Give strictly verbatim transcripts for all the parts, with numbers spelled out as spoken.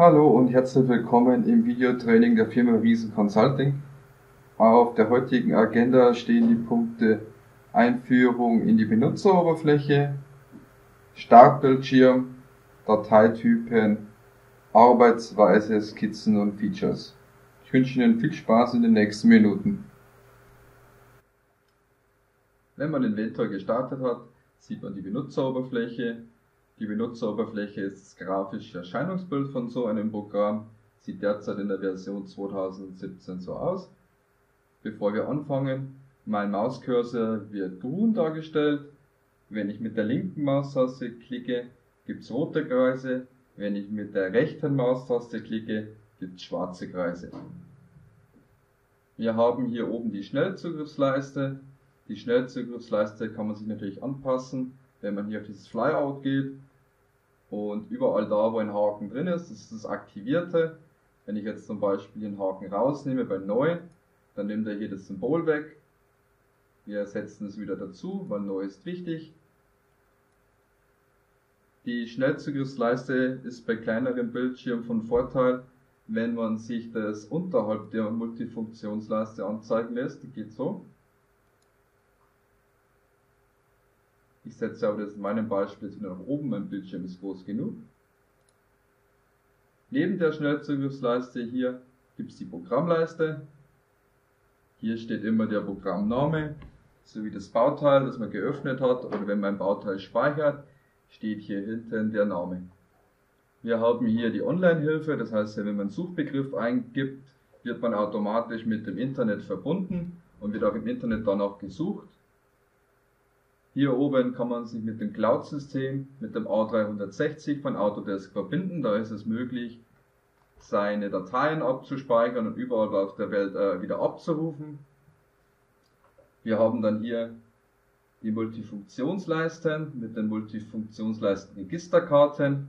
Hallo und herzlich willkommen im Videotraining der Firma Riesen Consulting. Auf der heutigen Agenda stehen die Punkte Einführung in die Benutzeroberfläche, Startbildschirm, Dateitypen, Arbeitsweise, Skizzen und Features. Ich wünsche Ihnen viel Spaß in den nächsten Minuten. Wenn man Inventor gestartet hat, sieht man die Benutzeroberfläche. Die Benutzeroberfläche ist das grafische Erscheinungsbild von so einem Programm, sieht derzeit in der Version zweitausendsiebzehn so aus. Bevor wir anfangen, mein Mauscursor wird grün dargestellt. Wenn ich mit der linken Maustaste klicke, gibt es rote Kreise. Wenn ich mit der rechten Maustaste klicke, gibt es schwarze Kreise. Wir haben hier oben die Schnellzugriffsleiste. Die Schnellzugriffsleiste kann man sich natürlich anpassen, wenn man hier auf dieses Flyout geht. Und überall da, wo ein Haken drin ist, das ist das Aktivierte. Wenn ich jetzt zum Beispiel den Haken rausnehme bei Neu, dann nimmt er hier das Symbol weg. Wir setzen es wieder dazu, weil Neu ist wichtig. Die Schnellzugriffsleiste ist bei kleineren Bildschirmen von Vorteil, wenn man sich das unterhalb der Multifunktionsleiste anzeigen lässt. Die geht so. Ich setze aber das in meinem Beispiel jetzt wieder nach oben, mein Bildschirm ist groß genug. Neben der Schnellzugriffsleiste hier gibt es die Programmleiste. Hier steht immer der Programmname sowie das Bauteil, das man geöffnet hat, oder wenn man ein Bauteil speichert, steht hier hinten der Name. Wir haben hier die Online-Hilfe, das heißt, wenn man einen Suchbegriff eingibt, wird man automatisch mit dem Internet verbunden und wird auch im Internet danach gesucht. Hier oben kann man sich mit dem Cloud-System, mit dem A dreihundertsechzig von Autodesk verbinden. Da ist es möglich, seine Dateien abzuspeichern und überall auf der Welt äh, wieder abzurufen. Wir haben dann hier die Multifunktionsleisten mit den Multifunktionsleisten-Registerkarten.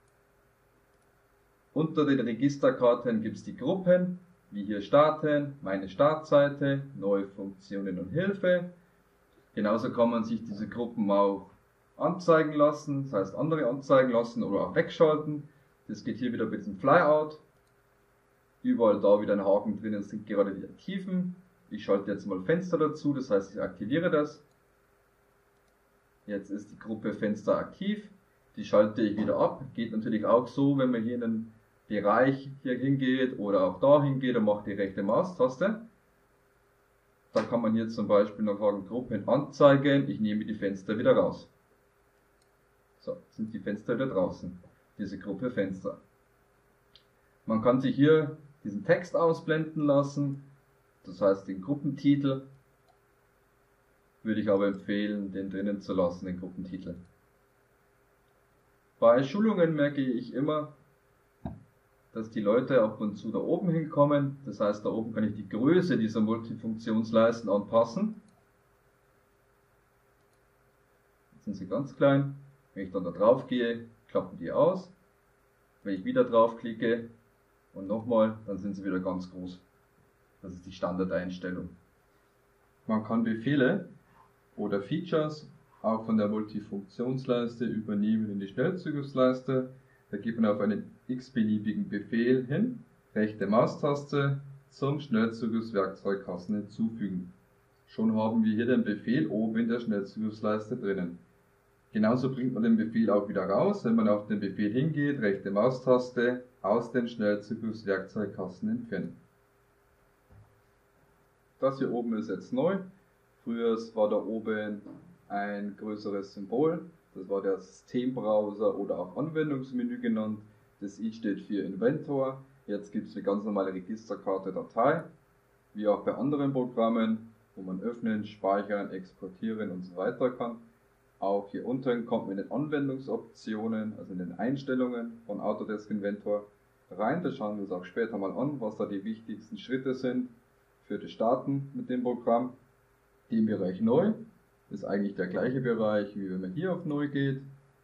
Unter den Registerkarten gibt es die Gruppen, wie hier Starten, meine Startseite, neue Funktionen und Hilfe. Genauso kann man sich diese Gruppen auch anzeigen lassen, das heißt andere anzeigen lassen oder auch wegschalten. Das geht hier wieder mit diesem Flyout. Überall da wieder ein Haken drinnen sind gerade die aktiven. Ich schalte jetzt mal Fenster dazu, das heißt ich aktiviere das. Jetzt ist die Gruppe Fenster aktiv. Die schalte ich wieder ab. Geht natürlich auch so, wenn man hier in den Bereich hier hingeht oder auch da hingeht und macht die rechte Maustaste. Da kann man hier zum Beispiel noch sagen, Gruppen anzeigen, ich nehme die Fenster wieder raus. So, sind die Fenster wieder draußen, diese Gruppe Fenster. Man kann sich hier diesen Text ausblenden lassen, das heißt den Gruppentitel, würde ich aber empfehlen, den drinnen zu lassen, den Gruppentitel. Bei Schulungen merke ich immer, dass die Leute ab und zu da oben hinkommen. Das heißt, da oben kann ich die Größe dieser Multifunktionsleisten anpassen. Jetzt sind sie ganz klein. Wenn ich dann da drauf gehe, klappen die aus. Wenn ich wieder drauf klicke und nochmal, dann sind sie wieder ganz groß. Das ist die Standardeinstellung. Man kann Befehle oder Features auch von der Multifunktionsleiste übernehmen in die Schnellzugriffsleiste. Da geht man auf einen x-beliebigen Befehl hin, rechte Maustaste zum Schnellzugriffswerkzeugkasten hinzufügen. Schon haben wir hier den Befehl oben in der Schnellzugriffsleiste drinnen. Genauso bringt man den Befehl auch wieder raus, wenn man auf den Befehl hingeht, rechte Maustaste aus dem Schnellzugriffswerkzeugkasten entfernen. Das hier oben ist jetzt neu. Früher war da oben ein größeres Symbol. Das war der Systembrowser oder auch Anwendungsmenü genannt. Das I steht für Inventor. Jetzt gibt es eine ganz normale Registerkarte Datei, wie auch bei anderen Programmen, wo man öffnen, speichern, exportieren und so weiter kann. Auch hier unten kommt man in den Anwendungsoptionen, also in den Einstellungen von Autodesk Inventor rein. Da schauen wir uns auch später mal an, was da die wichtigsten Schritte sind für das Starten mit dem Programm. Im Bereich Neu ist eigentlich der gleiche Bereich, wie wenn man hier auf Neu geht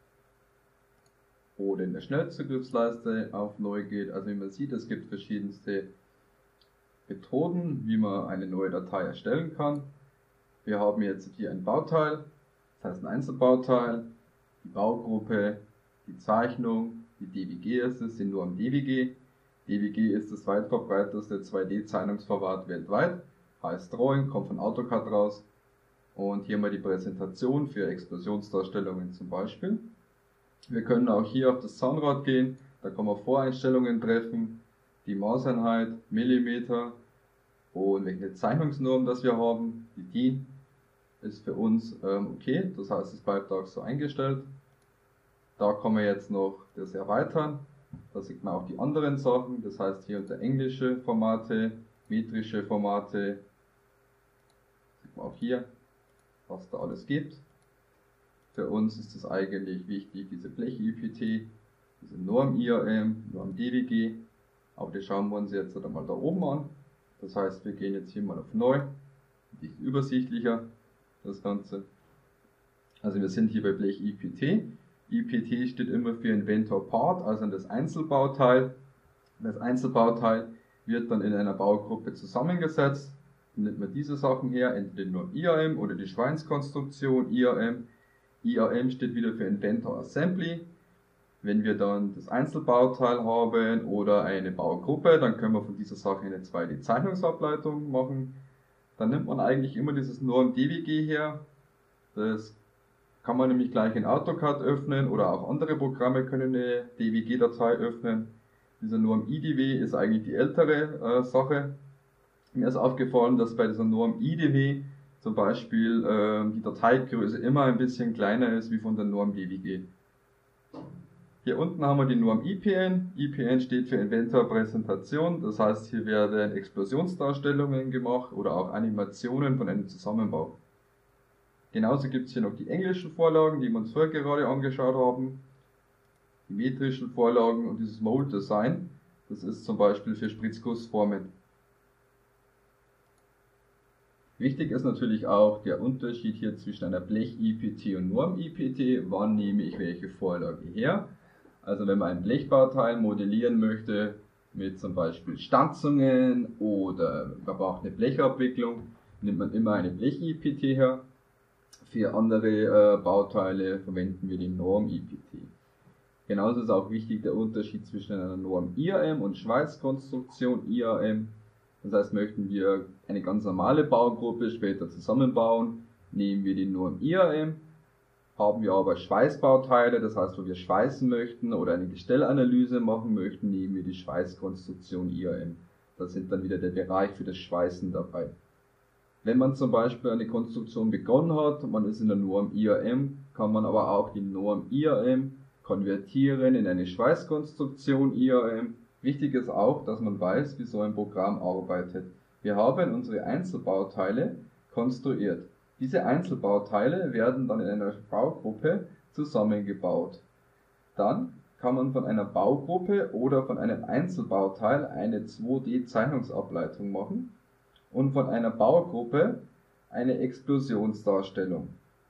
oder in der Schnellzugriffsleiste auf Neu geht. Also wie man sieht, es gibt verschiedenste Methoden, wie man eine neue Datei erstellen kann. Wir haben jetzt hier ein Bauteil, das heißt ein Einzelbauteil, die Baugruppe, die Zeichnung, die Die D W G ist es, die Norm D W G. D W G ist das weit verbreiteste zwei D-Zeichnungsformat weltweit, heißt Drawing, kommt von AutoCAD raus. Und hier mal die Präsentation für Explosionsdarstellungen zum Beispiel. Wir können auch hier auf das Zahnrad gehen, da kann man Voreinstellungen treffen, die Maßeinheit, Millimeter und welche Zeichnungsnorm das wir haben. Die D I N ist für uns ähm, okay, das heißt es bleibt auch so eingestellt. Da kann man jetzt noch das erweitern, da sieht man auch die anderen Sachen, das heißt hier unter englische Formate, metrische Formate, sieht man auch hier, was da alles gibt. Für uns ist es eigentlich wichtig, diese Blech-I P T, diese Norm I A M, Norm D W G, aber die schauen wir uns jetzt einmal da oben an. Das heißt, wir gehen jetzt hier mal auf Neu, die ist übersichtlicher, das Ganze. Also wir sind hier bei Blech-I P T. I P T steht immer für Inventor Part, also das Einzelbauteil. Das Einzelbauteil wird dann in einer Baugruppe zusammengesetzt. Dann nimmt man diese Sachen her, entweder nur I A M oder die Schweinskonstruktion I A M. I A M steht wieder für Inventor Assembly. Wenn wir dann das Einzelbauteil haben oder eine Baugruppe, dann können wir von dieser Sache eine zwei D-Zeichnungsableitung machen. Dann nimmt man eigentlich immer dieses Norm D W G her. Das kann man nämlich gleich in AutoCAD öffnen oder auch andere Programme können eine D W G-Datei öffnen. Dieser Norm I D W ist eigentlich die ältere äh, Sache. Mir ist aufgefallen, dass bei dieser Norm I D W zum Beispiel äh, die Dateigröße immer ein bisschen kleiner ist wie von der Norm D W G. Hier unten haben wir die Norm I P N. I P N steht für Inventor Präsentation, das heißt hier werden Explosionsdarstellungen gemacht oder auch Animationen von einem Zusammenbau. Genauso gibt es hier noch die englischen Vorlagen, die wir uns vorher gerade angeschaut haben. Die metrischen Vorlagen und dieses Mold Design, das ist zum Beispiel für Spritzgussformen. Wichtig ist natürlich auch der Unterschied hier zwischen einer Blech-I P T und Norm-I P T. Wann nehme ich welche Vorlage her? Also wenn man ein Blechbauteil modellieren möchte mit zum Beispiel Stanzungen oder man braucht eine Blechabwicklung, nimmt man immer eine Blech-I P T her. Für andere äh, Bauteile verwenden wir die Norm-I P T. Genauso ist auch wichtig der Unterschied zwischen einer Norm I A M und Schweißkonstruktion I A M. Das heißt, möchten wir eine ganz normale Baugruppe später zusammenbauen, nehmen wir die Norm I A M. Haben wir aber Schweißbauteile, das heißt, wo wir schweißen möchten oder eine Gestellanalyse machen möchten, nehmen wir die Schweißkonstruktion I A M. Da sind dann wieder der Bereich für das Schweißen dabei. Wenn man zum Beispiel eine Konstruktion begonnen hat, man ist in der Norm I A M, kann man aber auch die Norm I A M konvertieren in eine Schweißkonstruktion I A M. Wichtig ist auch, dass man weiß, wie so ein Programm arbeitet. Wir haben unsere Einzelbauteile konstruiert. Diese Einzelbauteile werden dann in einer Baugruppe zusammengebaut. Dann kann man von einer Baugruppe oder von einem Einzelbauteil eine zwei D-Zeichnungsableitung machen und von einer Baugruppe eine Explosionsdarstellung.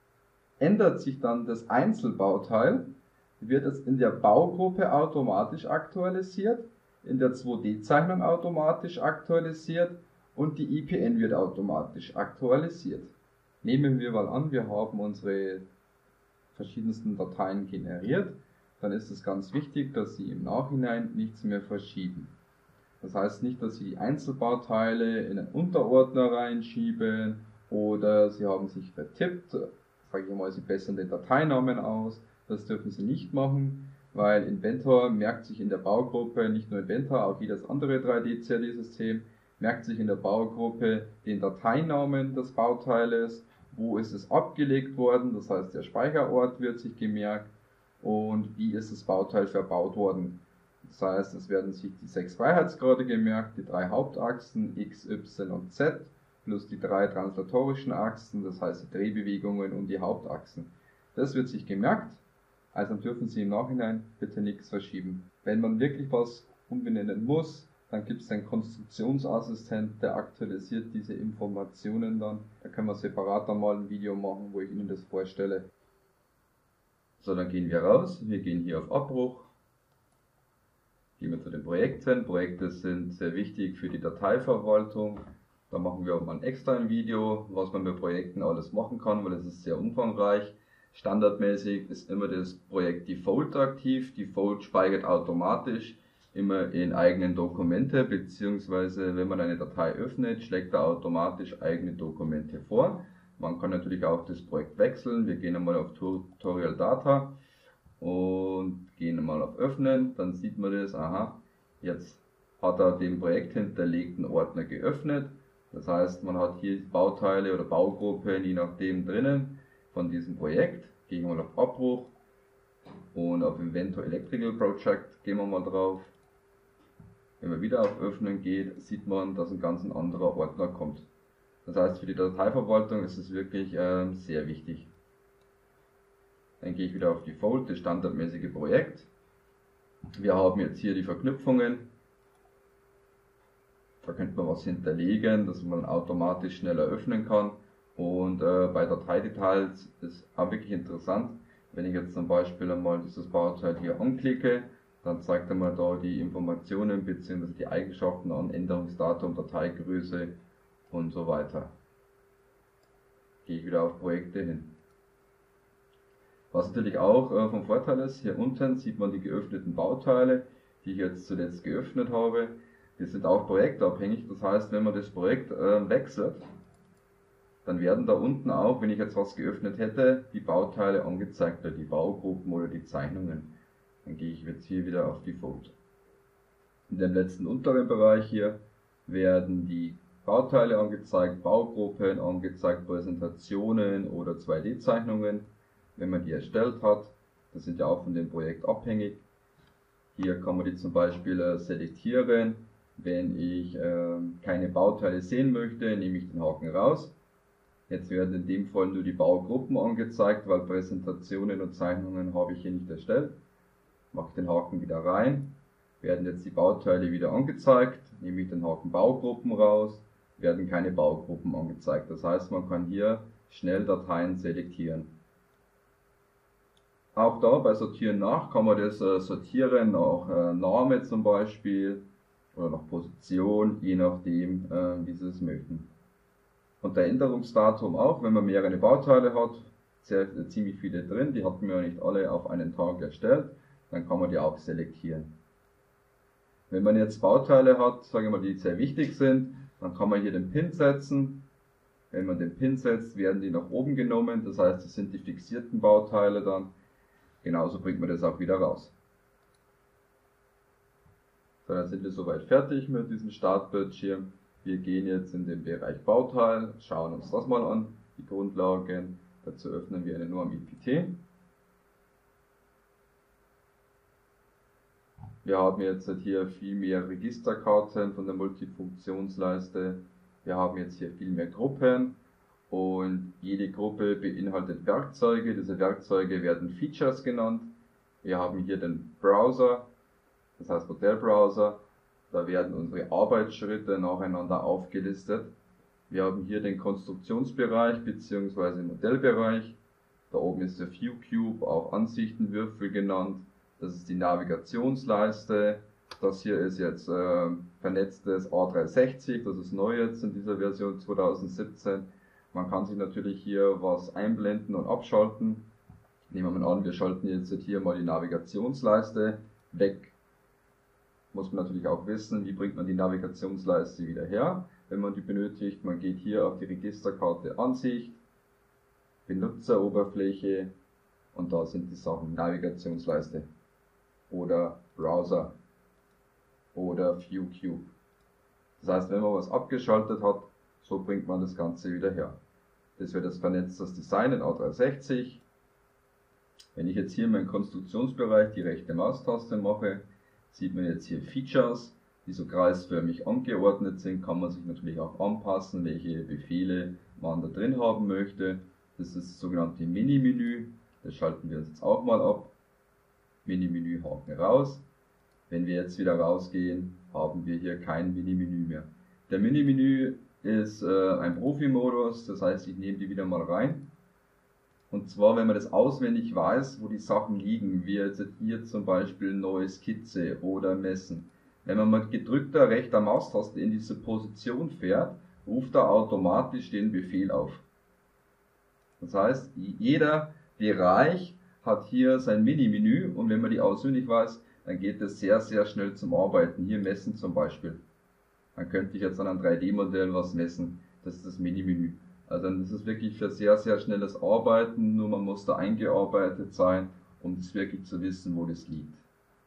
Ändert sich dann das Einzelbauteil, wird es in der Baugruppe automatisch aktualisiert, in der zwei D-Zeichnung automatisch aktualisiert und die I P N wird automatisch aktualisiert. Nehmen wir mal an, wir haben unsere verschiedensten Dateien generiert, dann ist es ganz wichtig, dass Sie im Nachhinein nichts mehr verschieben. Das heißt nicht, dass Sie die Einzelbauteile in einen Unterordner reinschieben oder Sie haben sich vertippt, sage ich mal, Sie bessern den Dateinamen aus. Das dürfen Sie nicht machen, weil Inventor merkt sich in der Baugruppe, nicht nur Inventor, auch jedes andere drei D-C A D-System, merkt sich in der Baugruppe den Dateinamen des Bauteiles, wo ist es abgelegt worden, das heißt der Speicherort wird sich gemerkt und wie ist das Bauteil verbaut worden. Das heißt, es werden sich die sechs Freiheitsgrade gemerkt, die drei Hauptachsen X, Y und Z plus die drei translatorischen Achsen, das heißt die Drehbewegungen und die Hauptachsen. Das wird sich gemerkt, also dürfen Sie im Nachhinein bitte nichts verschieben. Wenn man wirklich was umbenennen muss, dann gibt es einen Konstruktionsassistent, der aktualisiert diese Informationen dann. Da können wir separat dann mal ein Video machen, wo ich Ihnen das vorstelle. So, dann gehen wir raus. Wir gehen hier auf Abbruch. Gehen wir zu den Projekten. Projekte sind sehr wichtig für die Dateiverwaltung. Da machen wir auch mal ein extra ein Video, was man bei Projekten alles machen kann, weil es ist sehr umfangreich. Standardmäßig ist immer das Projekt Default aktiv. Default speichert automatisch immer in eigenen Dokumente, beziehungsweise wenn man eine Datei öffnet, schlägt er automatisch eigene Dokumente vor. Man kann natürlich auch das Projekt wechseln. Wir gehen einmal auf Tutorial Data und gehen einmal auf Öffnen. Dann sieht man das, aha, jetzt hat er den Projekt hinterlegten Ordner geöffnet. Das heißt, man hat hier Bauteile oder Baugruppen, je nachdem, drinnen von diesem Projekt. Gehen wir mal auf Abbruch und auf Inventor Electrical Project gehen wir mal drauf. Wenn man wieder auf Öffnen geht, sieht man, dass ein ganz anderer Ordner kommt. Das heißt, für die Dateiverwaltung ist es wirklich äh, sehr wichtig. Dann gehe ich wieder auf Default, das standardmäßige Projekt. Wir haben jetzt hier die Verknüpfungen. Da könnte man was hinterlegen, dass man automatisch schneller öffnen kann. Und äh, bei Dateidetails ist auch wirklich interessant, wenn ich jetzt zum Beispiel einmal dieses Bauteil hier anklicke, dann zeigt er mir da die Informationen bzw. die Eigenschaften an, Änderungsdatum, Dateigröße und so weiter. Gehe ich wieder auf Projekte hin. Was natürlich auch äh, vom Vorteil ist, hier unten sieht man die geöffneten Bauteile, die ich jetzt zuletzt geöffnet habe. Die sind auch projektabhängig, das heißt, wenn man das Projekt äh, wechselt, dann werden da unten auch, wenn ich jetzt was geöffnet hätte, die Bauteile angezeigt, oder die Baugruppen oder die Zeichnungen. Dann gehe ich jetzt hier wieder auf Default. In dem letzten unteren Bereich hier werden die Bauteile angezeigt, Baugruppen angezeigt, Präsentationen oder zwei D Zeichnungen, wenn man die erstellt hat. Das sind ja auch von dem Projekt abhängig. Hier kann man die zum Beispiel äh, selektieren. Wenn ich äh, keine Bauteile sehen möchte, nehme ich den Haken raus. Jetzt werden in dem Fall nur die Baugruppen angezeigt, weil Präsentationen und Zeichnungen habe ich hier nicht erstellt. Mache den Haken wieder rein. Werden jetzt die Bauteile wieder angezeigt. Nehme ich den Haken Baugruppen raus. Werden keine Baugruppen angezeigt. Das heißt, man kann hier schnell Dateien selektieren. Auch da bei Sortieren nach kann man das äh, sortieren nach äh, Name zum Beispiel oder nach Position, je nachdem, äh, wie Sie es möchten. Und der Änderungsdatum auch, wenn man mehrere Bauteile hat, sehr, äh, ziemlich viele drin, die hatten wir ja nicht alle auf einen Tag erstellt, dann kann man die auch selektieren. Wenn man jetzt Bauteile hat, sagen wir mal, die sehr wichtig sind, dann kann man hier den Pin setzen. Wenn man den Pin setzt, werden die nach oben genommen, das heißt, das sind die fixierten Bauteile dann. Genauso bringt man das auch wieder raus. So, dann sind wir soweit fertig mit diesem Startbildschirm. Wir gehen jetzt in den Bereich Bauteil, schauen uns das mal an, die Grundlagen. Dazu öffnen wir eine Norm I P T. Wir haben jetzt hier viel mehr Registerkarten von der Multifunktionsleiste. Wir haben jetzt hier viel mehr Gruppen. Und jede Gruppe beinhaltet Werkzeuge. Diese Werkzeuge werden Features genannt. Wir haben hier den Browser, das heißt Modellbrowser. Da werden unsere Arbeitsschritte nacheinander aufgelistet. Wir haben hier den Konstruktionsbereich bzw. Modellbereich. Da oben ist der View Cube, auch Ansichtenwürfel genannt. Das ist die Navigationsleiste. Das hier ist jetzt äh, vernetztes A dreihundertsechzig, das ist neu jetzt in dieser Version zweitausendsiebzehn. Man kann sich natürlich hier was einblenden und abschalten. Nehmen wir mal an, wir schalten jetzt hier mal die Navigationsleiste weg. Muss man natürlich auch wissen, wie bringt man die Navigationsleiste wieder her, wenn man die benötigt. Man geht hier auf die Registerkarte Ansicht, Benutzeroberfläche und da sind die Sachen Navigationsleiste oder Browser oder View Cube. Das heißt, wenn man was abgeschaltet hat, so bringt man das Ganze wieder her. Das wird das vernetztes Design in A dreihundertsechzig. Wenn ich jetzt hier in meinem Konstruktionsbereich die rechte Maustaste mache, sieht man jetzt hier Features, die so kreisförmig angeordnet sind. Kann man sich natürlich auch anpassen, welche Befehle man da drin haben möchte. Das ist das sogenannte Mini-Menü. Das schalten wir uns jetzt auch mal ab. Mini-Menü Haken raus. Wenn wir jetzt wieder rausgehen, haben wir hier kein Mini-Menü mehr. Der Mini-Menü ist äh, ein Profi-Modus, das heißt, ich nehme die wieder mal rein. Und zwar, wenn man das auswendig weiß, wo die Sachen liegen, wie jetzt hier zum Beispiel neue Skizze oder Messen. Wenn man mit gedrückter rechter Maustaste in diese Position fährt, ruft er automatisch den Befehl auf. Das heißt, jeder Bereich hat hier sein Mini-Menü und wenn man die auswendig weiß, dann geht es sehr, sehr schnell zum Arbeiten. Hier messen zum Beispiel. Dann könnte ich jetzt an einem drei D Modell was messen. Das ist das Mini-Menü. Also das ist wirklich für sehr, sehr schnelles Arbeiten, nur man muss da eingearbeitet sein, um es wirklich zu wissen, wo das liegt.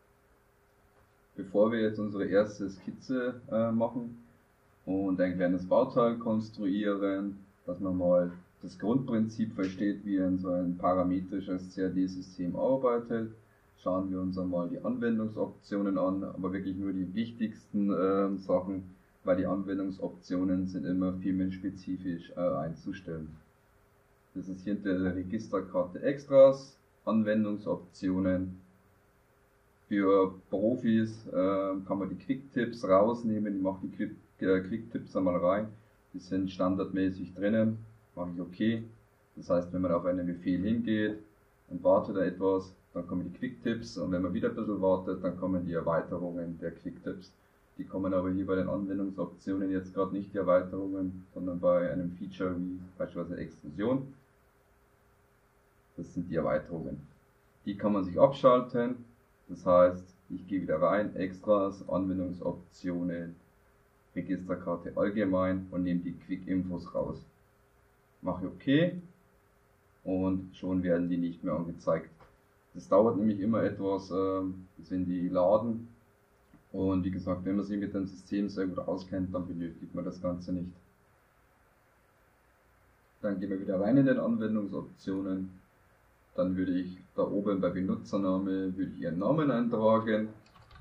Bevor wir jetzt unsere erste Skizze äh, machen und ein kleines Bauteil konstruieren, dass man mal das Grundprinzip versteht, wie in so ein parametrisches C A D-System arbeitet, schauen wir uns einmal die Anwendungsoptionen an, aber wirklich nur die wichtigsten äh, Sachen, weil die Anwendungsoptionen sind immer firmenspezifisch äh, einzustellen. Das ist hier hinter der Registerkarte Extras, Anwendungsoptionen. Für Profis äh, kann man die Quick-Tipps rausnehmen, ich mache die Quick, äh, Quick-Tipps einmal rein, die sind standardmäßig drinnen, mache ich OK. Das heißt, wenn man auf einen Befehl hingeht und wartet da etwas, dann kommen die Quick-Tipps und wenn man wieder ein bisschen wartet, dann kommen die Erweiterungen der Quick-Tipps. Die kommen aber hier bei den Anwendungsoptionen jetzt gerade nicht die Erweiterungen, sondern bei einem Feature wie beispielsweise Extrusion. Das sind die Erweiterungen. Die kann man sich abschalten, das heißt, ich gehe wieder rein, Extras, Anwendungsoptionen, Registerkarte allgemein und nehme die Quick-Infos raus. Mache OK und schon werden die nicht mehr angezeigt. Das dauert nämlich immer etwas, äh, bis in die laden. Und wie gesagt, wenn man sich mit dem System sehr gut auskennt, dann benötigt man das Ganze nicht. Dann gehen wir wieder rein in den Anwendungsoptionen. Dann würde ich da oben bei Benutzername würde ich Ihren Namen eintragen.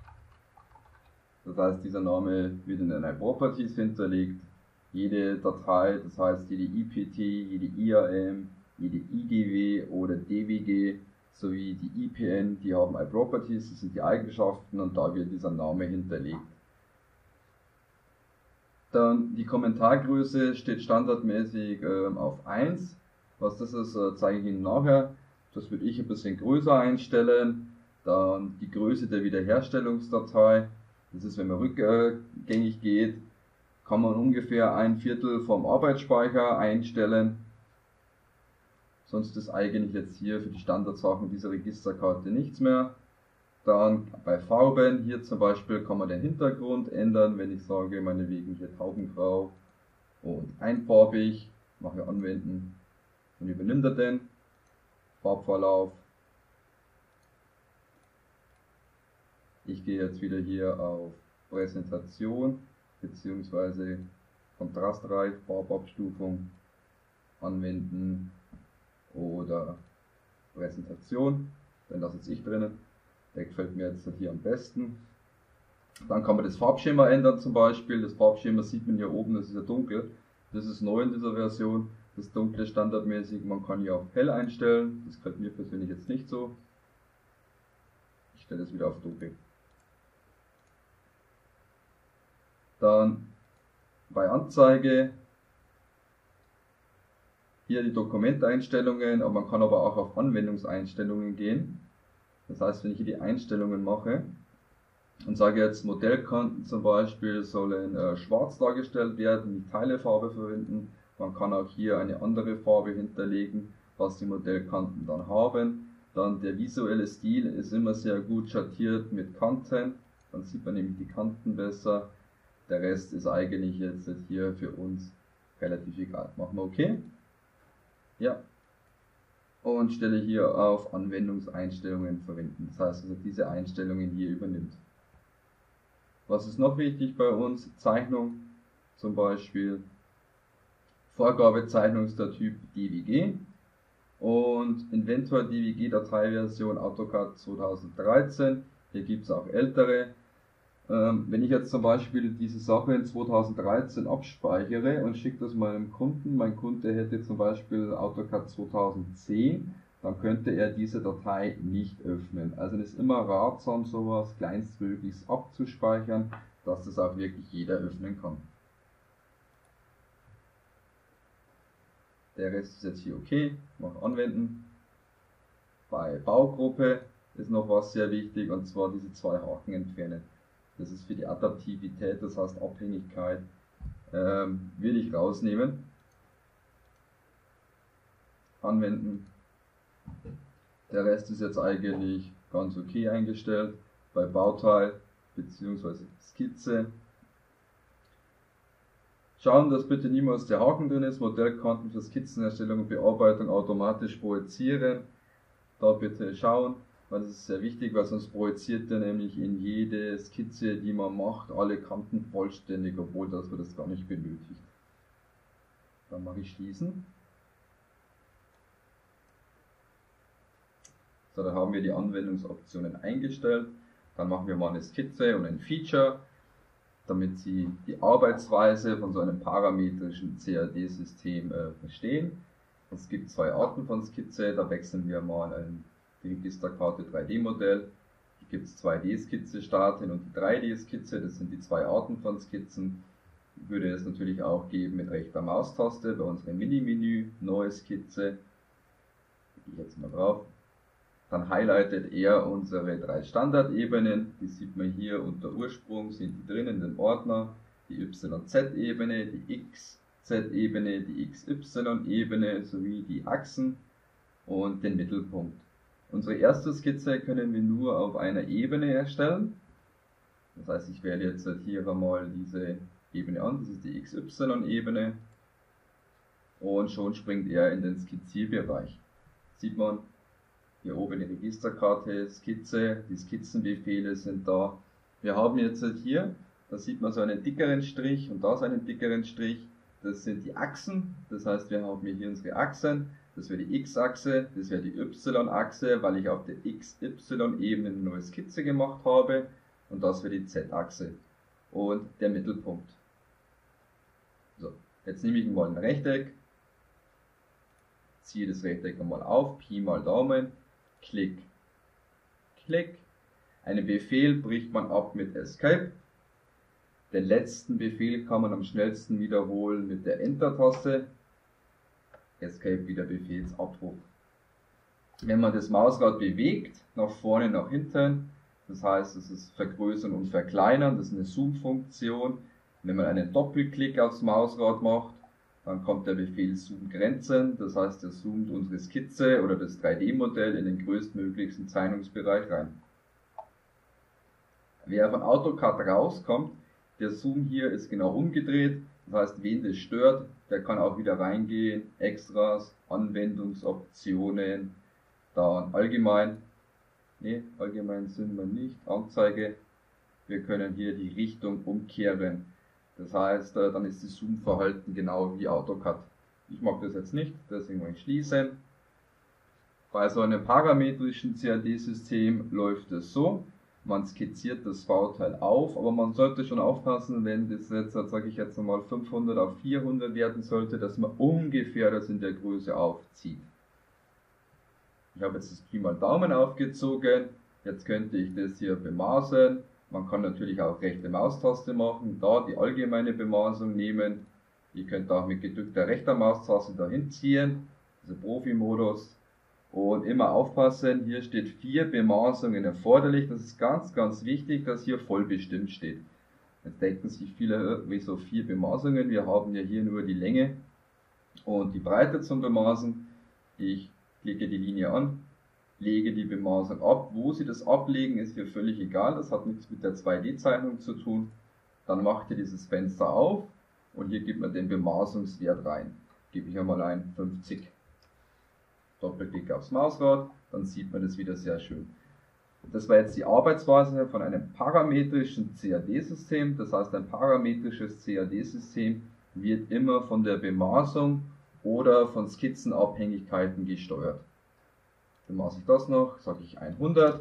Das heißt, dieser Name wird in den Properties hinterlegt. Jede Datei, das heißt jede I P T, jede I A M, jede I G W oder D W G sowie die I P N, die haben iProperties, das sind die Eigenschaften und da wird dieser Name hinterlegt. Dann die Kommentargröße steht standardmäßig äh, auf eins. Was das ist, äh, zeige ich Ihnen nachher. Das würde ich ein bisschen größer einstellen. Dann die Größe der Wiederherstellungsdatei. Das ist, wenn man rückgängig geht, kann man ungefähr ein Viertel vom Arbeitsspeicher einstellen. Sonst ist eigentlich jetzt hier für die Standardsachen dieser Registerkarte nichts mehr. Dann bei Farben, hier zum Beispiel kann man den Hintergrund ändern, wenn ich sage, meinetwegen hier taubengrau und einfarbig, mache anwenden und übernimmt er den Farbverlauf. Ich gehe jetzt wieder hier auf Präsentation bzw. kontrastreich, Farbabstufung, anwenden oder Präsentation, dann lasse jetzt ich drinnen, der gefällt mir jetzt hier am besten. Dann kann man das Farbschema ändern zum Beispiel, das Farbschema sieht man hier oben, das ist ja dunkel, das ist neu in dieser Version, das dunkle standardmäßig, man kann hier auf hell einstellen, das gefällt mir persönlich jetzt nicht so, ich stelle es wieder auf dunkel. Dann bei Anzeige hier die Dokumenteinstellungen, aber man kann aber auch auf Anwendungseinstellungen gehen. Das heißt, wenn ich hier die Einstellungen mache und sage jetzt Modellkanten zum Beispiel sollen äh, schwarz dargestellt werden, nicht Teilefarbe verwenden, man kann auch hier eine andere Farbe hinterlegen, was die Modellkanten dann haben. Dann der visuelle Stil ist immer sehr gut schattiert mit Kanten, dann sieht man nämlich die Kanten besser. Der Rest ist eigentlich jetzt hier für uns relativ egal. Machen wir OK. Ja. Und stelle hier auf Anwendungseinstellungen verwenden. Das heißt, also diese Einstellungen hier übernimmt. Was ist noch wichtig bei uns? Zeichnung zum Beispiel. Vorgabe Zeichnungstyp D W G und Inventor D W G Dateiversion AutoCAD zweitausenddreizehn. Hier gibt es auch ältere. Ähm, wenn ich jetzt zum Beispiel diese Sache in zweitausenddreizehn abspeichere und schicke das meinem Kunden, mein Kunde hätte zum Beispiel AutoCAD zweitausendzehn, dann könnte er diese Datei nicht öffnen. Also es ist immer ratsam, sowas kleinstmöglichst abzuspeichern, dass das auch wirklich jeder öffnen kann. Der Rest ist jetzt hier okay, mache anwenden. Bei Baugruppe ist noch was sehr wichtig, und zwar diese zwei Haken entfernen. Das ist für die Adaptivität, das heißt Abhängigkeit, ähm, will ich rausnehmen. Anwenden. Der Rest ist jetzt eigentlich ganz okay eingestellt. Bei Bauteil bzw. Skizze. Schauen, dass bitte niemals der Haken drin ist. Modellkanten für Skizzenerstellung und Bearbeitung automatisch projizieren. Da bitte schauen, weil das ist sehr wichtig, weil sonst projiziert er nämlich in jede Skizze, die man macht, alle Kanten vollständig, obwohl das wir das gar nicht benötigt. Dann mache ich Schließen. So, dann haben wir die Anwendungsoptionen eingestellt. Dann machen wir mal eine Skizze und ein Feature, damit Sie die Arbeitsweise von so einem parametrischen C A D-System äh, verstehen. Es gibt zwei Arten von Skizze, da wechseln wir mal ein, die Registerkarte drei D-Modell. Hier gibt es zwei D-Skizze starten und die drei D-Skizze, das sind die zwei Arten von Skizzen. Würde es natürlich auch geben mit rechter Maustaste bei unserem Mini-Menü, neue Skizze. Gehe ich jetzt mal drauf. Dann highlightet er unsere drei Standardebenen, die sieht man hier unter Ursprung, sind die drin in den Ordner, die Y Z-Ebene, die X Z-Ebene, die X Y-Ebene sowie die Achsen und den Mittelpunkt. Unsere erste Skizze können wir nur auf einer Ebene erstellen. Das heißt, ich wähle jetzt hier einmal diese Ebene an, das ist die X Y-Ebene und schon springt er in den Skizzierbereich. Sieht man, hier oben die Registerkarte, Skizze, die Skizzenbefehle sind da. Wir haben jetzt hier, da sieht man so einen dickeren Strich und da so einen dickeren Strich. Das sind die Achsen, das heißt wir haben hier unsere Achsen, das wäre die X-Achse, das wäre die Y-Achse, weil ich auf der X Y-Ebene eine neue Skizze gemacht habe und das wäre die Z-Achse und der Mittelpunkt. So, jetzt nehme ich mal ein Rechteck, ziehe das Rechteck einmal auf, Pi mal Daumen, Klick, Klick. Einen Befehl bricht man ab mit Escape. Den letzten Befehl kann man am schnellsten wiederholen mit der Enter-Taste. Escape wieder Befehlsabruf. Wenn man das Mausrad bewegt, nach vorne, nach hinten, das heißt, es ist vergrößern und verkleinern, das ist eine Zoom-Funktion. Wenn man einen Doppelklick aufs Mausrad macht, dann kommt der Befehl Zoom Grenzen, das heißt, er zoomt unsere Skizze oder das drei D-Modell in den größtmöglichsten Zeichnungsbereich rein. Wer von AutoCAD rauskommt, der Zoom hier ist genau umgedreht, das heißt, wen das stört, der kann auch wieder reingehen, Extras, Anwendungsoptionen, dann allgemein, ne, allgemein sind wir nicht, Anzeige, wir können hier die Richtung umkehren. Das heißt, dann ist das Zoom-Verhalten genau wie AutoCAD. Ich mag das jetzt nicht, deswegen mache ich schließen. Bei so einem parametrischen C A D-System läuft es so, man skizziert das Bauteil auf, aber man sollte schon aufpassen, wenn das jetzt, sage ich jetzt mal, fünfhundert auf vierhundert werden sollte, dass man ungefähr das in der Größe aufzieht. Ich habe jetzt das Pi mal Daumen aufgezogen, jetzt könnte ich das hier bemaßen. Man kann natürlich auch rechte Maustaste machen, da die allgemeine Bemaßung nehmen. Ihr könnt auch mit gedrückter rechter Maustaste dahin ziehen, also Profi-Modus. Und immer aufpassen, hier steht vier Bemaßungen erforderlich. Das ist ganz, ganz wichtig, dass hier voll bestimmt steht. Jetzt denken sich viele, wieso vier Bemaßungen? Wir haben ja hier nur die Länge und die Breite zum Bemaßen. Ich klicke die Linie an, lege die Bemaßung ab. Wo Sie das ablegen, ist hier völlig egal. Das hat nichts mit der zwei D-Zeichnung zu tun. Dann macht ihr dieses Fenster auf und hier gibt man den Bemaßungswert rein. Gebe ich einmal ein fünfzig. Doppelklick aufs Mausrad, dann sieht man das wieder sehr schön. Das war jetzt die Arbeitsweise von einem parametrischen C A D-System. Das heißt, ein parametrisches C A D-System wird immer von der Bemaßung oder von Skizzenabhängigkeiten gesteuert. Dann mache ich das noch, sage ich hundert.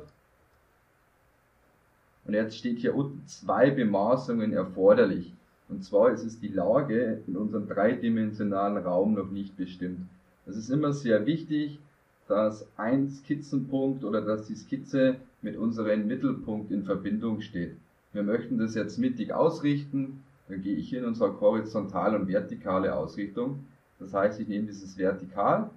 Und jetzt steht hier unten zwei Bemaßungen erforderlich. Und zwar ist es die Lage in unserem dreidimensionalen Raum noch nicht bestimmt. Es ist immer sehr wichtig, dass ein Skizzenpunkt oder dass die Skizze mit unserem Mittelpunkt in Verbindung steht. Wir möchten das jetzt mittig ausrichten, dann gehe ich hin und sage horizontal und vertikale Ausrichtung. Das heißt, ich nehme dieses Vertikal,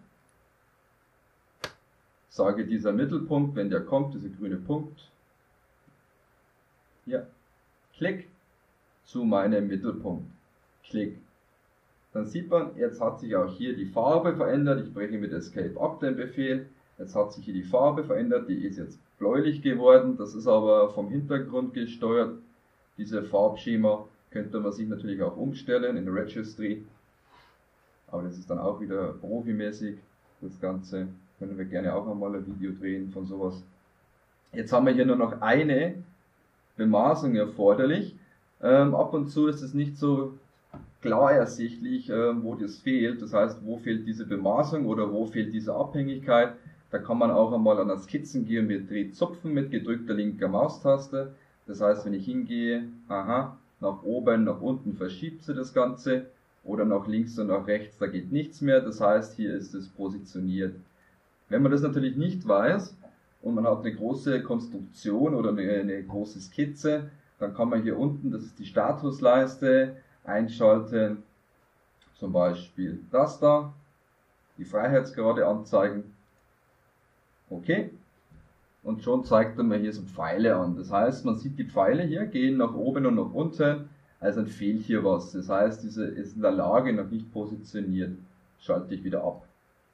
sage dieser Mittelpunkt, wenn der kommt, dieser grüne Punkt, hier, Klick, zu meinem Mittelpunkt, Klick. Dann sieht man, jetzt hat sich auch hier die Farbe verändert. Ich breche mit Escape ab den Befehl. Jetzt hat sich hier die Farbe verändert, die ist jetzt bläulich geworden, das ist aber vom Hintergrund gesteuert. Diese Farbschema könnte man sich natürlich auch umstellen in der Registry, aber das ist dann auch wieder profimäßig. Das Ganze können wir gerne auch einmal ein Video drehen von sowas. Jetzt haben wir hier nur noch eine Bemaßung erforderlich. Ähm, ab und zu ist es nicht so klar ersichtlich, ähm, wo das fehlt. Das heißt, wo fehlt diese Bemaßung oder wo fehlt diese Abhängigkeit. Da kann man auch einmal an der Skizzengeometrie zupfen mit gedrückter linker Maustaste. Das heißt, wenn ich hingehe, aha, nach oben, nach unten verschiebt sie das Ganze oder nach links und nach rechts, da geht nichts mehr. Das heißt, hier ist es positioniert. Wenn man das natürlich nicht weiß und man hat eine große Konstruktion oder eine, eine große Skizze, dann kann man hier unten, das ist die Statusleiste, einschalten, zum Beispiel das da, die Freiheitsgrade anzeigen. Okay, und schon zeigt er mir hier so Pfeile an. Das heißt, man sieht die Pfeile hier, gehen nach oben und nach unten, also dann fehlt hier was. Das heißt, diese ist in der Lage noch nicht positioniert. Schalte ich wieder ab.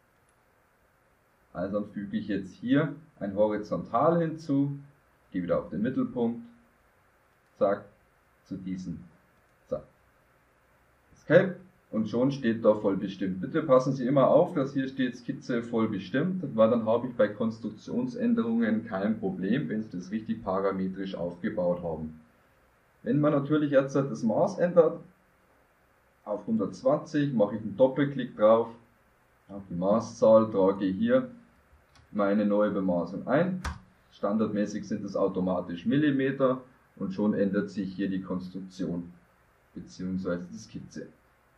Also dann füge ich jetzt hier ein Horizontal hinzu, gehe wieder auf den Mittelpunkt, zack, zu diesem, zack. Escape. Und schon steht da voll bestimmt. Bitte passen Sie immer auf, dass hier steht Skizze voll bestimmt, weil dann habe ich bei Konstruktionsänderungen kein Problem, wenn Sie das richtig parametrisch aufgebaut haben. Wenn man natürlich jetzt das Maß ändert, auf hundertzwanzig mache ich einen Doppelklick drauf, auf die Maßzahl, trage hier meine neue Bemaßung ein. Standardmäßig sind es automatisch Millimeter und schon ändert sich hier die Konstruktion bzw. die Skizze.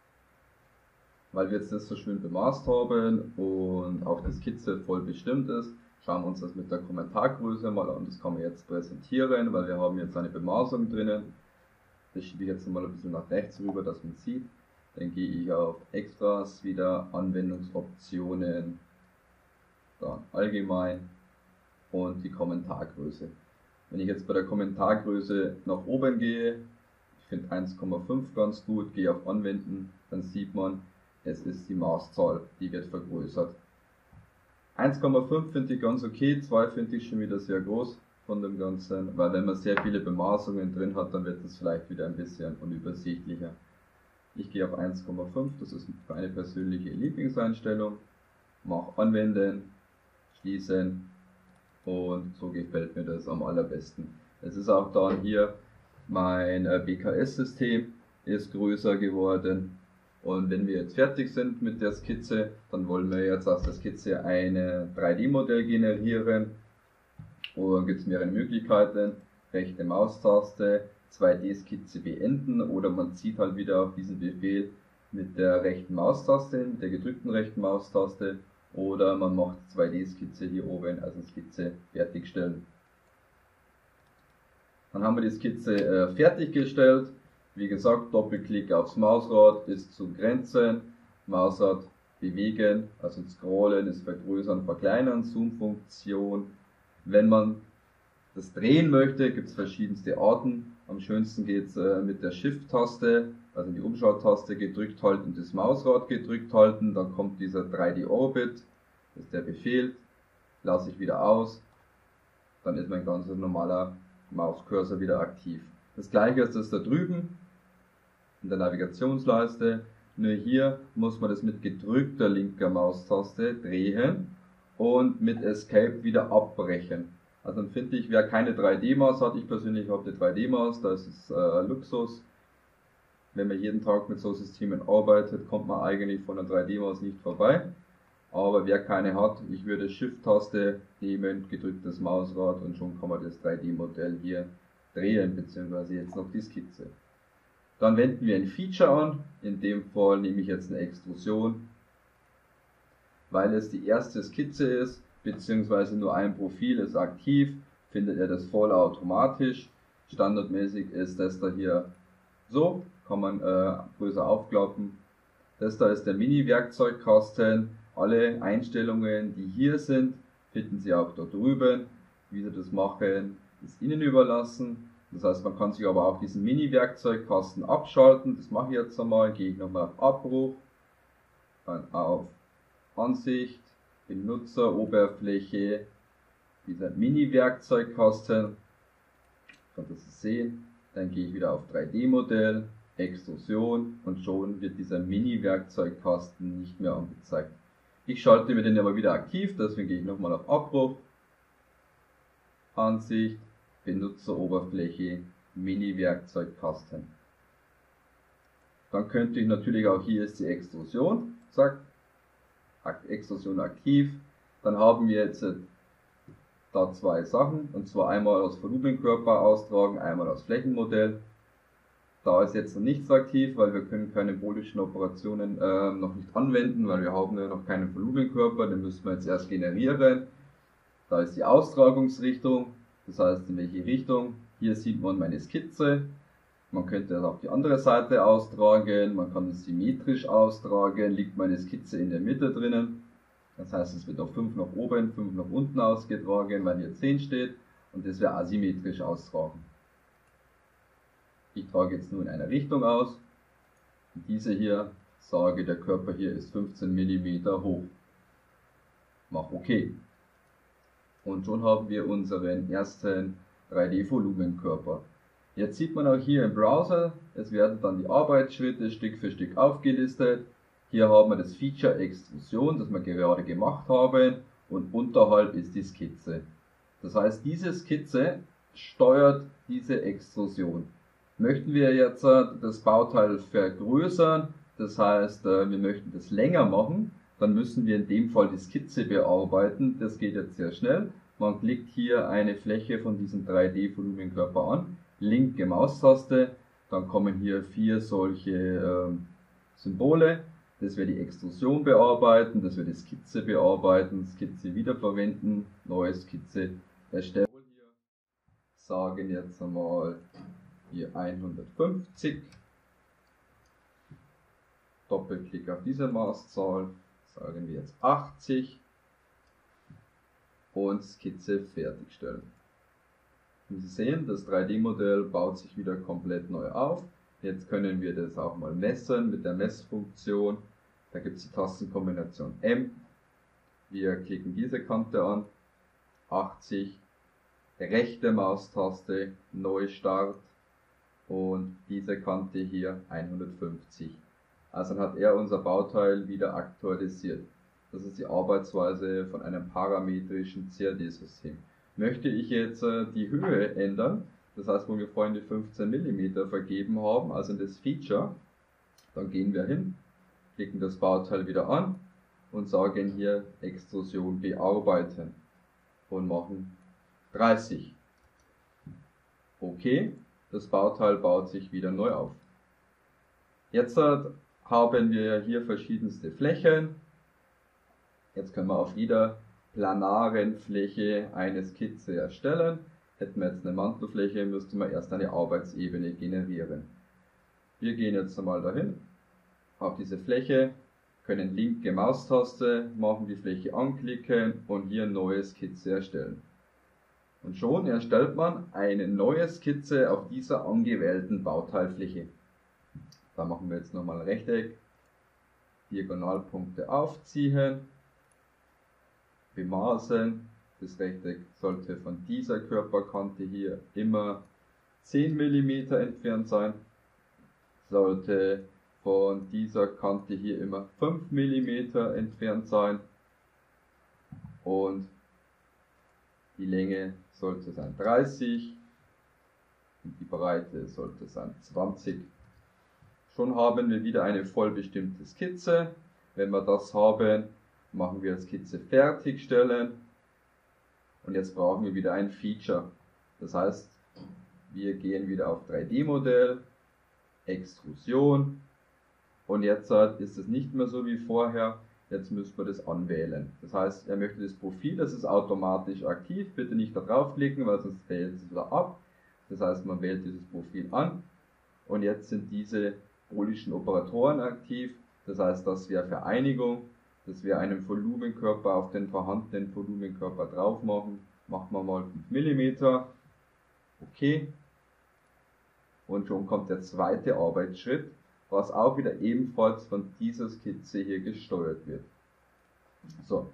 Weil wir jetzt das so schön bemaßt haben und auch die Skizze voll bestimmt ist, schauen wir uns das mit der Kommentargröße mal an. Das kann man jetzt präsentieren, weil wir haben jetzt eine Bemaßung drinnen. Das schiebe ich jetzt mal ein bisschen nach rechts rüber, dass man sieht. Dann gehe ich auf Extras, wieder Anwendungsoptionen, dann Allgemein und die Kommentargröße. Wenn ich jetzt bei der Kommentargröße nach oben gehe, ich finde eins Komma fünf ganz gut, gehe auf Anwenden, dann sieht man, es ist die Maßzahl, die wird vergrößert. eins Komma fünf finde ich ganz okay, zwei finde ich schon wieder sehr groß von dem Ganzen, weil wenn man sehr viele Bemaßungen drin hat, dann wird es vielleicht wieder ein bisschen unübersichtlicher. Ich gehe auf eins Komma fünf, das ist meine persönliche Lieblingseinstellung, mache Anwenden, Schließen und so gefällt mir das am allerbesten. Es ist auch dann hier mein B K S-System ist größer geworden. Und wenn wir jetzt fertig sind mit der Skizze, dann wollen wir jetzt aus der Skizze ein drei D Modell generieren. Und dann gibt es mehrere Möglichkeiten. Rechte Maustaste, zwei D Skizze beenden oder man zieht halt wieder auf diesen Befehl mit der rechten Maustaste, mit der gedrückten rechten Maustaste oder man macht zwei D Skizze hier oben, also Skizze fertigstellen. Dann haben wir die Skizze äh, fertiggestellt. Wie gesagt, Doppelklick aufs Mausrad ist zu Grenzen, Mausrad bewegen, also scrollen ist vergrößern, verkleinern, Zoom-Funktion. Wenn man das drehen möchte, gibt es verschiedenste Arten. Am schönsten geht es äh, mit der Shift-Taste, also die Umschalttaste gedrückt halten, das Mausrad gedrückt halten, dann kommt dieser drei D Orbit, das ist der Befehl, lasse ich wieder aus, dann ist mein ganz normaler Mauscursor wieder aktiv. Das gleiche ist das da drüben in der Navigationsleiste, nur hier muss man das mit gedrückter linker Maustaste drehen und mit Escape wieder abbrechen. Also dann finde ich, wer keine drei D Maus hat, ich persönlich habe eine drei D Maus, da ist es äh, Luxus. Wenn man jeden Tag mit so Systemen arbeitet, kommt man eigentlich von einer drei D Maus nicht vorbei. Aber wer keine hat, ich würde Shift-Taste nehmen, gedrücktes Mausrad und schon kann man das drei D Modell hier drehen, beziehungsweise jetzt noch die Skizze. Dann wenden wir ein Feature an, in dem Fall nehme ich jetzt eine Extrusion, weil es die erste Skizze ist, beziehungsweise nur ein Profil ist aktiv, findet er das voll automatisch. Standardmäßig ist das da hier so, kann man äh, größer aufklappen. Das da ist der Mini-Werkzeugkasten. Alle Einstellungen, die hier sind, finden Sie auch da drüben. Wie Sie das machen, ist Ihnen überlassen. Das heißt, man kann sich aber auch diesen Mini-Werkzeugkasten abschalten. Das mache ich jetzt einmal. Gehe ich nochmal auf Abruf, dann auf Ansicht, Benutzeroberfläche, dieser Mini-Werkzeugkasten, könnt ihr das sehen, dann gehe ich wieder auf drei D Modell, Extrusion und schon wird dieser Mini-Werkzeugkasten nicht mehr angezeigt. Ich schalte mir den aber wieder aktiv, deswegen gehe ich nochmal auf Abruf, Ansicht, Benutzeroberfläche, Mini-Werkzeugkasten. Dann könnte ich natürlich auch, hier ist die Extrusion, zack, Extrusion aktiv. Dann haben wir jetzt da zwei Sachen, und zwar einmal das Volumenkörper austragen, einmal das Flächenmodell. Da ist jetzt noch nichts aktiv, weil wir können keine boolischen Operationen äh, noch nicht anwenden, weil wir haben ja noch keinen Volumenkörper, den müssen wir jetzt erst generieren. Da ist die Austragungsrichtung, das heißt in welche Richtung. Hier sieht man meine Skizze. Man könnte das auf die andere Seite austragen, man kann es symmetrisch austragen, liegt meine Skizze in der Mitte drinnen. Das heißt, es wird auf fünf nach oben, fünf nach unten ausgetragen, weil hier zehn steht, und das wäre asymmetrisch austragen. Ich trage jetzt nur in einer Richtung aus. Und diese hier, sage, der Körper hier ist fünfzehn Millimeter hoch. Mach OK. Und schon haben wir unseren ersten drei D-Volumenkörper. Jetzt sieht man auch hier im Browser, es werden dann die Arbeitsschritte Stück für Stück aufgelistet. Hier haben wir das Feature Extrusion, das wir gerade gemacht haben, und unterhalb ist die Skizze. Das heißt, diese Skizze steuert diese Extrusion. Möchten wir jetzt das Bauteil vergrößern, das heißt, wir möchten das länger machen, dann müssen wir in dem Fall die Skizze bearbeiten. Das geht jetzt sehr schnell. Man klickt hier eine Fläche von diesem drei D-Volumenkörper an, linke Maustaste, dann kommen hier vier solche äh, Symbole. Das wir die Extrusion bearbeiten, das wir die Skizze bearbeiten, Skizze wiederverwenden, neue Skizze erstellen. Hier sagen jetzt einmal hier hundertfünfzig, Doppelklick auf diese Maßzahl, sagen wir jetzt achtzig und Skizze fertigstellen. Wie Sie sehen, das drei D Modell baut sich wieder komplett neu auf. Jetzt können wir das auch mal messen mit der Messfunktion. Da gibt es die Tastenkombination M. Wir klicken diese Kante an, achtzig, rechte Maustaste, Neustart und diese Kante hier hundertfünfzig. Also dann hat er unser Bauteil wieder aktualisiert. Das ist die Arbeitsweise von einem parametrischen C A D-System. Möchte ich jetzt äh, die Höhe ändern, das heißt, wo wir vorhin die fünfzehn Millimeter vergeben haben, also in das Feature, dann gehen wir hin, klicken das Bauteil wieder an und sagen hier Extrusion bearbeiten und machen dreißig. Okay, das Bauteil baut sich wieder neu auf. Jetzt haben wir hier verschiedenste Flächen. Jetzt können wir auf jeder planaren Fläche eine Skizze erstellen. Hätten wir jetzt eine Mantelfläche, müsste man erst eine Arbeitsebene generieren. Wir gehen jetzt einmal dahin, auf diese Fläche, können linke Maustaste machen, die Fläche anklicken und hier neue Skizze erstellen. Und schon erstellt man eine neue Skizze auf dieser angewählten Bauteilfläche. Da machen wir jetzt nochmal ein Rechteck, Diagonalpunkte aufziehen, bemaßen. Das Rechteck sollte von dieser Körperkante hier immer zehn Millimeter entfernt sein, sollte von dieser Kante hier immer fünf Millimeter entfernt sein und die Länge sollte sein dreißig und die Breite sollte sein zwanzig. Schon haben wir wieder eine vollbestimmte Skizze. Wenn wir das haben, machen wir Skizze fertigstellen. Und jetzt brauchen wir wieder ein Feature. Das heißt, wir gehen wieder auf drei D Modell, Extrusion. Und jetzt ist es nicht mehr so wie vorher. Jetzt müssen wir das anwählen. Das heißt, er möchte das Profil, das ist automatisch aktiv. Bitte nicht da draufklicken, weil sonst wählt es wieder ab. Das heißt, man wählt dieses Profil an. Und jetzt sind diese boolischen Operatoren aktiv. Das heißt, das wäre Vereinigung. Das wir einen Volumenkörper auf den vorhandenen Volumenkörper drauf machen. Machen wir mal fünf Millimeter. Okay. Und schon kommt der zweite Arbeitsschritt, was auch wieder ebenfalls von dieser Skizze hier gesteuert wird. So,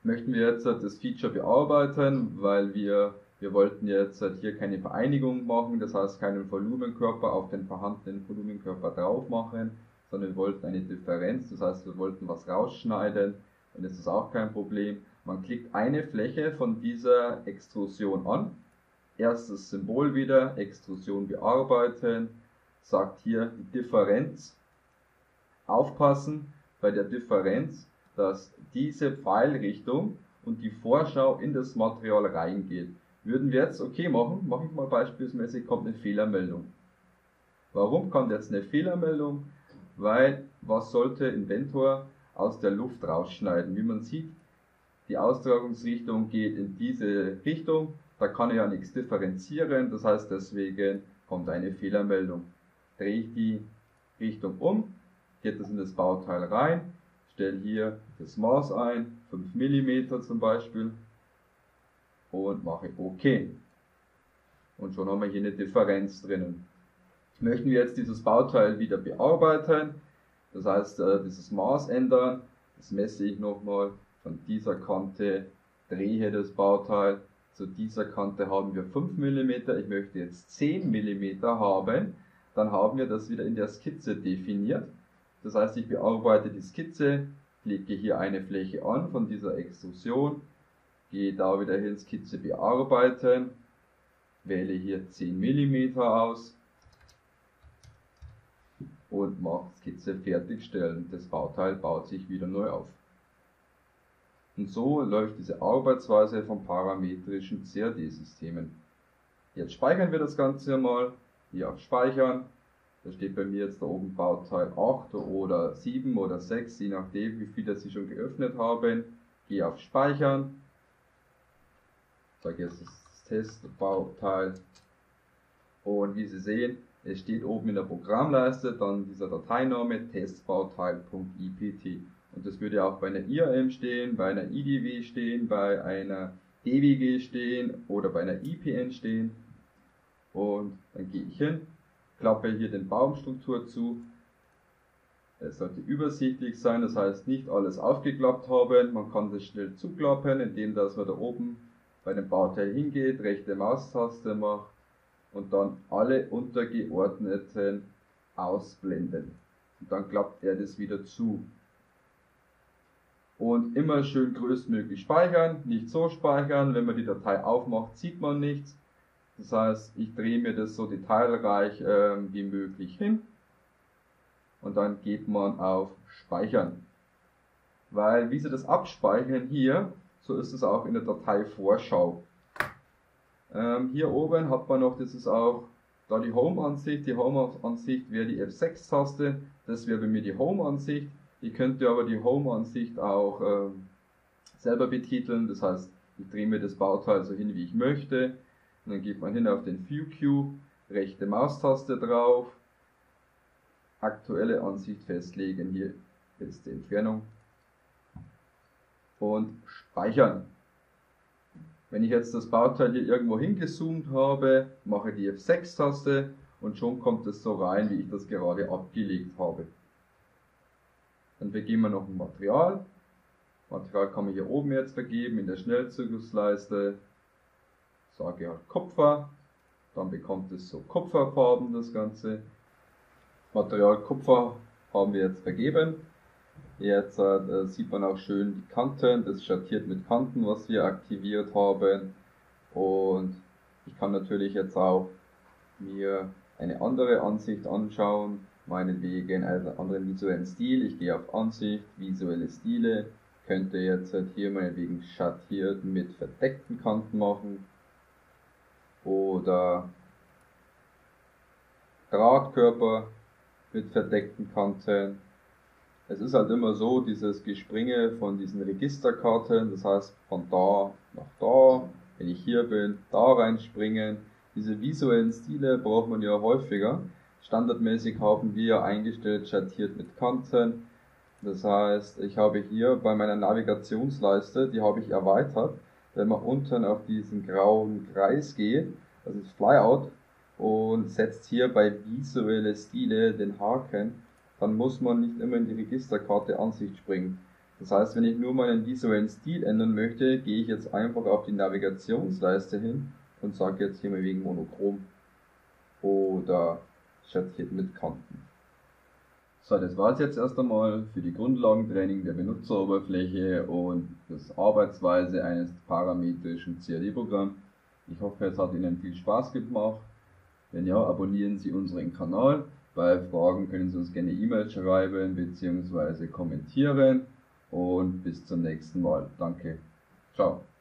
möchten wir jetzt das Feature bearbeiten, weil wir, wir wollten jetzt hier keine Vereinigung machen, das heißt keinen Volumenkörper auf den vorhandenen Volumenkörper drauf machen, sondern wir wollten eine Differenz, das heißt wir wollten was rausschneiden, und das ist auch kein Problem. Man klickt eine Fläche von dieser Extrusion an, erstes Symbol wieder, Extrusion bearbeiten, sagt hier die Differenz, aufpassen bei der Differenz, dass diese Pfeilrichtung und die Vorschau in das Material reingeht. Würden wir jetzt okay machen, mache ich mal beispielsweise, kommt eine Fehlermeldung. Warum kommt jetzt eine Fehlermeldung? Weil, was sollte Inventor aus der Luft rausschneiden? Wie man sieht, die Austragungsrichtung geht in diese Richtung, da kann er ja nichts differenzieren, das heißt deswegen kommt eine Fehlermeldung. Drehe ich die Richtung um, geht das in das Bauteil rein, stelle hier das Maß ein, fünf Millimeter zum Beispiel, und mache OK. Und schon haben wir hier eine Differenz drinnen. Möchten wir jetzt dieses Bauteil wieder bearbeiten, das heißt dieses Maß ändern, das messe ich nochmal, von dieser Kante drehe das Bauteil, zu dieser Kante haben wir fünf Millimeter, ich möchte jetzt zehn Millimeter haben, dann haben wir das wieder in der Skizze definiert. Das heißt, ich bearbeite die Skizze, klicke hier eine Fläche an von dieser Extrusion, gehe da wieder hin, Skizze bearbeiten, wähle hier zehn Millimeter aus und mache Skizze fertigstellen. Das Bauteil baut sich wieder neu auf. Und so läuft diese Arbeitsweise von parametrischen C A D-Systemen. Jetzt speichern wir das Ganze mal, hier auf Speichern. Da steht bei mir jetzt da oben Bauteil acht oder sieben oder sechs, je nachdem wie viele Sie schon geöffnet haben. Gehe auf Speichern, sage jetzt das Testbauteil, und wie Sie sehen, es steht oben in der Programmleiste dann dieser Dateiname testbauteil.ipt. Und das würde auch bei einer I A M stehen, bei einer I D W stehen, bei einer D W G stehen oder bei einer I P N stehen. Und dann gehe ich hin, klappe hier den Baumstruktur zu. Es sollte übersichtlich sein, das heißt nicht alles aufgeklappt haben. Man kann das schnell zuklappen, indem dass man da oben bei dem Bauteil hingeht, rechte Maustaste macht und dann alle untergeordneten ausblenden. Und dann klappt er das wieder zu. Und immer schön größtmöglich speichern, nicht so speichern, wenn man die Datei aufmacht, sieht man nichts. Das heißt, ich drehe mir das so detailreich äh, wie möglich hin und dann geht man auf Speichern. Weil, wie Sie das abspeichern hier, so ist es auch in der Dateivorschau. Ähm, hier oben hat man noch, das ist auch da die Home-Ansicht. Die Home-Ansicht wäre die F sechs Taste, das wäre bei mir die Home-Ansicht. Ich könnte aber die Home-Ansicht auch äh, selber betiteln, das heißt, ich drehe mir das Bauteil so hin, wie ich möchte. Und dann geht man hin auf den View Cube, rechte Maustaste drauf, aktuelle Ansicht festlegen, hier ist die Entfernung, und speichern. Wenn ich jetzt das Bauteil hier irgendwo hingezoomt habe, mache die F sechs Taste und schon kommt es so rein, wie ich das gerade abgelegt habe. Dann vergeben wir noch ein Material. Material kann man hier oben jetzt vergeben in der Schnellzugriffsleiste. Sage halt Kupfer, dann bekommt es so Kupferfarben das Ganze. Material Kupfer haben wir jetzt vergeben. Jetzt äh, sieht man auch schön die Kanten, das schattiert mit Kanten, was wir aktiviert haben. Und ich kann natürlich jetzt auch mir eine andere Ansicht anschauen, meinetwegen einen anderen visuellen Stil. Ich gehe auf Ansicht, visuelle Stile, könnte jetzt halt hier meinetwegen schattiert mit verdeckten Kanten machen. Oder Drahtkörper mit verdeckten Kanten. Es ist halt immer so, dieses Gespringe von diesen Registerkarten, das heißt von da nach da, wenn ich hier bin, da reinspringen. Diese visuellen Stile braucht man ja häufiger. Standardmäßig haben wir ja eingestellt, schattiert mit Kanten. Das heißt, ich habe hier bei meiner Navigationsleiste, die habe ich erweitert, wenn man unten auf diesen grauen Kreis geht, das ist Flyout, und setzt hier bei visuelle Stile den Haken, dann muss man nicht immer in die Registerkarte Ansicht springen. Das heißt, wenn ich nur meinen visuellen Stil ändern möchte, gehe ich jetzt einfach auf die Navigationsleiste hin und sage jetzt hier mal wegen Monochrom oder schattiert mit Kanten. So, das war es jetzt erst einmal für die Grundlagentraining der Benutzeroberfläche und das Arbeitsweise eines parametrischen C A D-Programms. Ich hoffe, es hat Ihnen viel Spaß gemacht. Wenn ja, abonnieren Sie unseren Kanal. Bei Fragen können Sie uns gerne E-Mail schreiben bzw. kommentieren. Und bis zum nächsten Mal. Danke. Ciao.